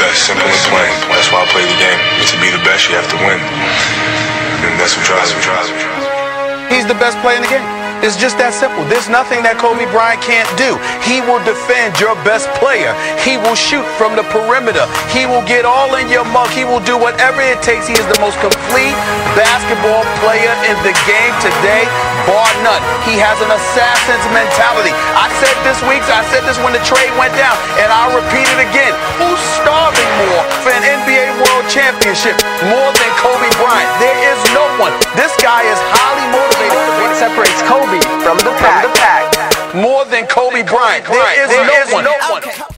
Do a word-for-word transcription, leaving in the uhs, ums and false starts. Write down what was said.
best, simple and plain. That's why I play the game. To be the best, you have to win. And that's what drives me. He's the best player in the game. It's just that simple. There's nothing that Kobe Bryant can't do. He will defend your best player. He will shoot from the perimeter. He will get all in your mug. He will do whatever it takes. He is the most complete basketball player in the game today, bar none. He has an assassin's mentality. I said this week, I said this when the trade went down, and I'll repeat it again. Who's starving more for an N B A World Championship more than Kobe Bryant? There is no one. This guy is highly motivated. What separates Kobe from the pack? More than Kobe Bryant. There is no one.